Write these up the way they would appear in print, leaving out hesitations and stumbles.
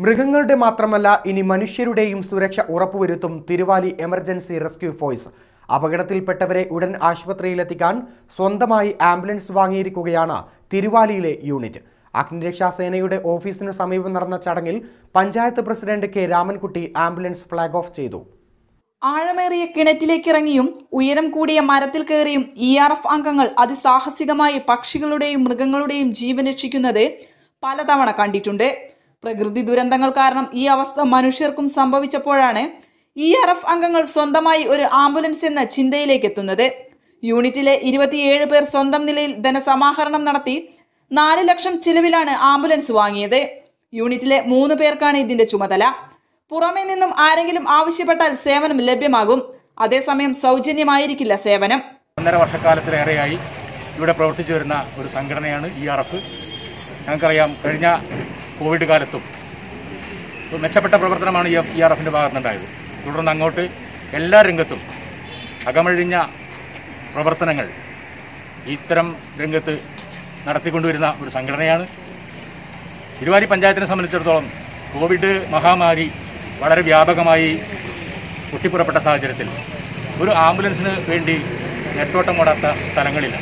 മൃഗങ്ങളുടെ മാത്രമല്ല ഇനി മനുഷ്യരുടെയും സുരക്ഷ ഉറപ്പുവരുത്തും തിരുവാലി എമർജൻസി റെസ്ക്യൂ ഫോഴ്സ്. അപകടത്തിൽപ്പെട്ടവരെ ഉടൻ ആശുപത്രിയിലെത്തിക്കാൻ സ്വന്തമായി ആംബുലൻസ് വാങ്ങിയിരിക്കുകയാണ് തിരുവാലിയിലെ യൂണിറ്റ്. അഗ്നിരക്ഷാസേനയുടെ ഓഫീസിനു സമീപം നടന്ന ചടങ്ങിൽ panchayat president K Ramankutty ambulance flag off ചെയ്തു. ആഴമേറിയ കിണറ്റിലേക്കിറങ്ങിയും ഉയരം കൂടിയ മരത്തിൽ കയറിയും ERF അംഗങ്ങൾ അതിസാഹസികമായി പക്ഷികളുടെയും മൃഗങ്ങളുടെയും ജീവൻ രക്ഷിക്കുന്നത് പലതവണ കണ്ടിട്ടുണ്ട്. പ്രകൃതി ദുരന്തങ്ങൾ കാരണം ഈ അവസ്ഥ മനുഷ്യർക്കും സംഭവിച്ചപ്പോഴാണ് ERF അംഗങ്ങൾ സ്വന്തമായി ഒരു ആംബുലൻസ് എന്ന ചിന്തയിലേക്ക് എത്തുന്നത്. യൂണിറ്റിലെ 27 പേർ സ്വന്തം നിലയിൽ ധനസമാഹരണം നടത്തി 4 ലക്ഷം ചിലവിലാണ് ആംബുലൻസ് വാങ്ങിയത്. യൂണിറ്റിലെ 3 പേർക്കാണ് ഇതിന്റെ ചുമതല. പുറമെ നിന്നും ആരെങ്കിലും ആവശ്യപ്പെട്ടാൽ സേവനം ലഭ്യമാകും. അതേസമയം സൗജന്യമായിരിക്കില്ല സേവനം. 1.5 വർഷക്കാലത്തിലേറെയായി ഇവിടെ പ്രവർത്തിച്ചു വരുന്ന ഒരു സംഘടനയാണ് ERF. ഞങ്ങൾക്കറിയാം, കഴിഞ്ഞ കോവിഡ് കാലത്തും മെച്ചപ്പെട്ട പ്രവർത്തനമാണ് ERFിൻ്റെ ഭാഗത്തുനിന്നുണ്ടായത്. തുടർന്ന് അങ്ങോട്ട് എല്ലാ രംഗത്തും അകമഴിഞ്ഞ പ്രവർത്തനങ്ങൾ ഇത്തരം രംഗത്ത് നടത്തിക്കൊണ്ടുവരുന്ന ഒരു സംഘടനയാണ്. തിരുവാലി പഞ്ചായത്തിനെ സംബന്ധിച്ചിടത്തോളം കോവിഡ് മഹാമാരി വളരെ വ്യാപകമായി പൊട്ടിപ്പുറപ്പെട്ട സാഹചര്യത്തിൽ ഒരു ആംബുലൻസിന് വേണ്ടി നെട്ടോട്ടം ഓടാത്ത സ്ഥലങ്ങളില്ല.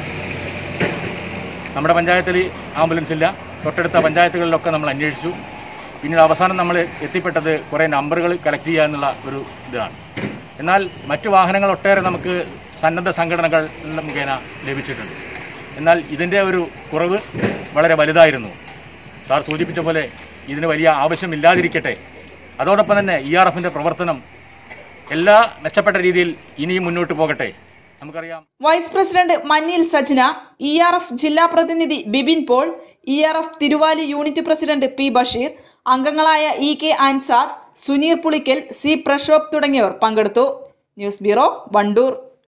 നമ്മുടെ പഞ്ചായത്തിൽ ആംബുലൻസ് ഇല്ല. തൊട്ടടുത്ത പഞ്ചായത്തുകളിലൊക്കെ നമ്മൾ അന്വേഷിച്ചു. പിന്നീട് അവസാനം നമ്മൾ എത്തിപ്പെട്ടത് കുറേ നമ്പറുകൾ കളക്ട് ചെയ്യുക എന്നുള്ള ഒരു ഇതാണ്. എന്നാൽ മറ്റു വാഹനങ്ങൾ ഒട്ടേറെ നമുക്ക് സന്നദ്ധ സംഘടനകൾ മുഖേന ലഭിച്ചിട്ടുണ്ട്. എന്നാൽ ഇതിൻ്റെ ഒരു കുറവ് വളരെ വലുതായിരുന്നു. സാർ സൂചിപ്പിച്ച പോലെ ഇതിന് വലിയ ആവശ്യമില്ലാതിരിക്കട്ടെ. അതോടൊപ്പം തന്നെ ERFിൻ്റെ പ്രവർത്തനം എല്ലാ മെച്ചപ്പെട്ട രീതിയിൽ ഇനിയും മുന്നോട്ട് പോകട്ടെ. നമുക്കറിയാം, വൈസ് പ്രസിഡന്റ് മഞ്ഞിൽ സജ്ന, ERF ജില്ലാ പ്രതിനിധി Bibin Paul, ERF Thiruvali unit president P Basheer, അംഗങ്ങളായ EK അൻസാദ്, സുനീർ പുളിക്കൽ, C പ്രശോഭ് തുടങ്ങിയവർ പങ്കെടുത്തു. News bureau, Wandoor.